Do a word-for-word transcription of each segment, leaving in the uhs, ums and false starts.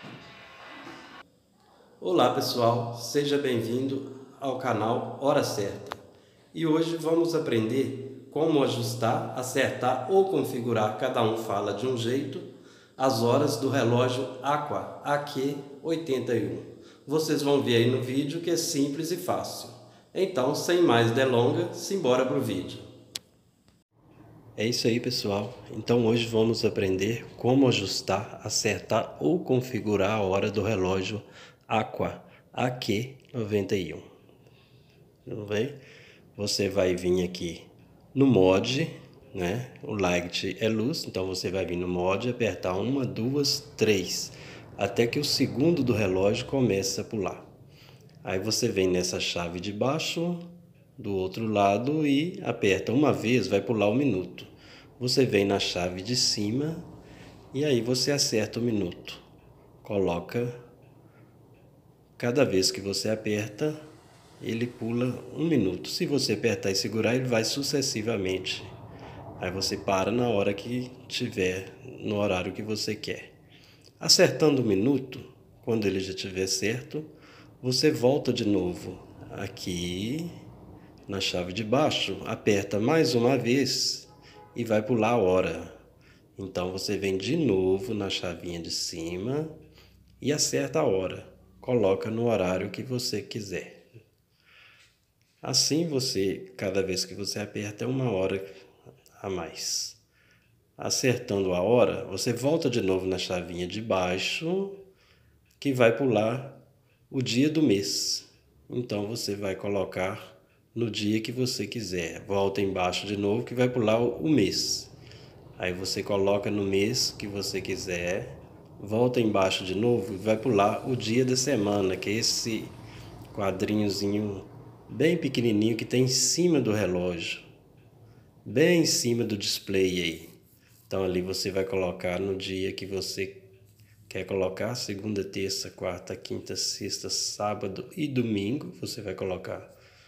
Olá pessoal, seja bem-vindo ao canal Hora Certa. E hoje vamos aprender como ajustar, acertar ou configurar, cada um fala de um jeito, as horas do relógio Aqua A Q oitenta e um. Vocês vão ver aí no vídeo que é simples e fácil. Então, sem mais delongas, simbora pro vídeo. É isso aí pessoal, então hoje vamos aprender como ajustar, acertar ou configurar a hora do relógio Aqua A Q noventa e um. Tudo bem? Você vai vir aqui no mod, né? O light é luz, então você vai vir no mod e apertar uma, duas, três, até que o segundo do relógio comece a pular. Aí você vem nessa chave de baixo, do outro lado, e aperta uma vez, vai pular o minuto. Você vem na chave de cima e aí você acerta o minuto. Coloca, cada vez que você aperta, ele pula um minuto. Se você apertar e segurar, ele vai sucessivamente. Aí você para na hora que tiver, no horário que você quer. Acertando o minuto, quando ele já estiver certo, você volta de novo aqui na chave de baixo, aperta mais uma vez e vai pular a hora. Então você vem de novo na chavinha de cima e acerta a hora. Coloca no horário que você quiser. Assim você, cada vez que você aperta, é uma hora a mais. Acertando a hora, você volta de novo na chavinha de baixo, que vai pular o dia do mês. Então você vai colocar no dia que você quiser. Volta embaixo de novo, que vai pular o mês. Aí você coloca no mês que você quiser. Volta embaixo de novo e vai pular o dia da semana, que é esse quadrinhozinho bem pequenininho que tem em cima do relógio, bem em cima do display aí. Então ali você vai colocar no dia que você quer colocar, segunda, terça, quarta, quinta, sexta, sábado e domingo. Você vai colocar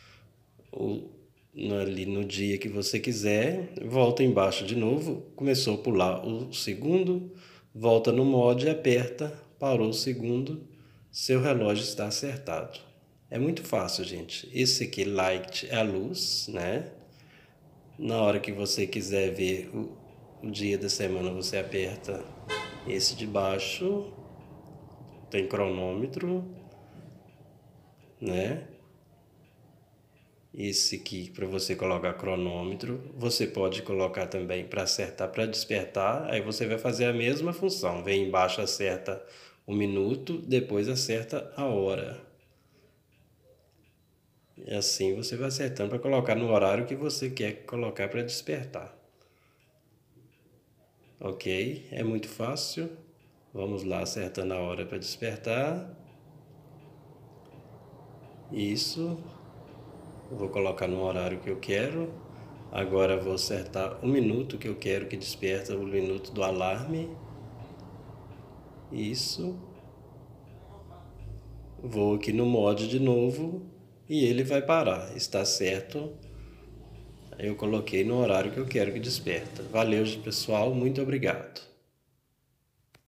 o, ali no dia que você quiser, volta embaixo de novo, começou a pular o segundo, volta no mod e aperta, parou o segundo, seu relógio está acertado. É muito fácil, gente. Esse aqui, light, é a luz, né? Na hora que você quiser ver o, o dia da semana, você aperta esse de baixo, tem cronômetro, né? Esse aqui para você colocar cronômetro, você pode colocar também para acertar, para despertar. Aí você vai fazer a mesma função, vem embaixo, acerta o minuto, depois acerta a hora. E assim você vai acertando para colocar no horário que você quer colocar para despertar. Ok? É muito fácil. Vamos lá, acertando a hora para despertar. Isso. Eu vou colocar no horário que eu quero. Agora vou acertar o minuto que eu quero que desperta, o minuto do alarme. Isso. Vou aqui no mod de novo e ele vai parar. Está certo. Eu coloquei no horário que eu quero que desperta. Valeu, pessoal. Muito obrigado.